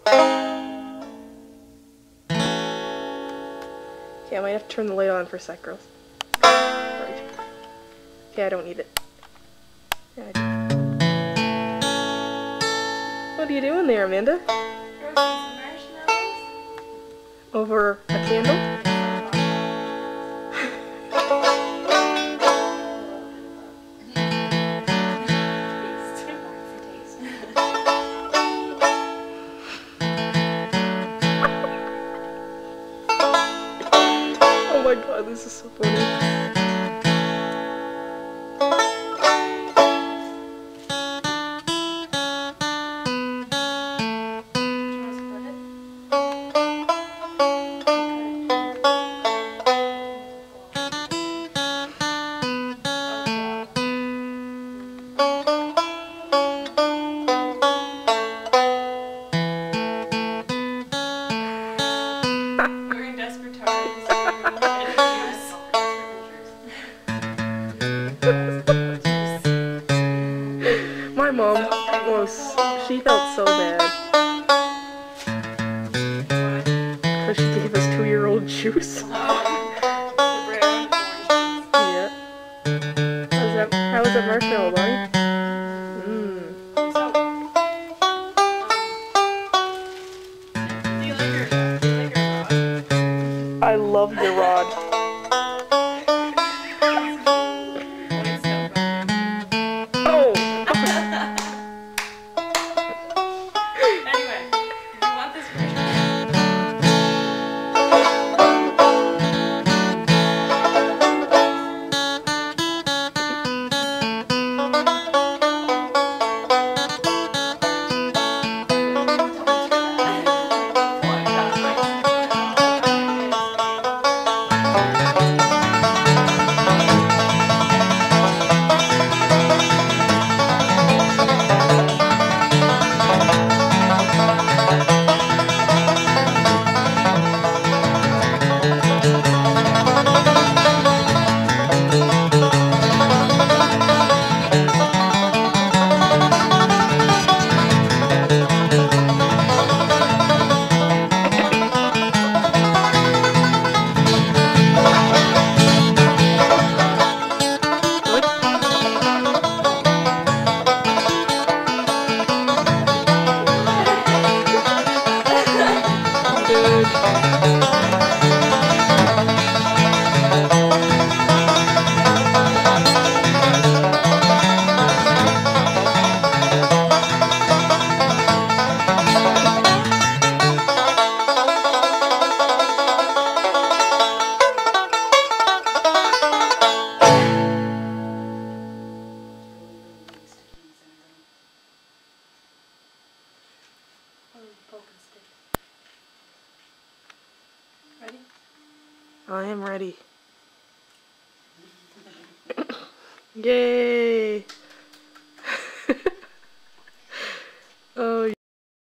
Okay, I might have to turn the light on for a sec, girls. Right. Okay, I don't need it. Yeah, I do. What are you doing there, Amanda? Roasting some marshmallows. Over a candle? Oh my god, this is so funny. We're in desperate times. My mom she felt so bad. Because she gave us 2-year-old juice. The brown orange Yeah. How was that marshmallow, Bonnie? Do you like your rod? I love your rod. Oh! Anyway, do you want this version? Ready? I am ready. Yay!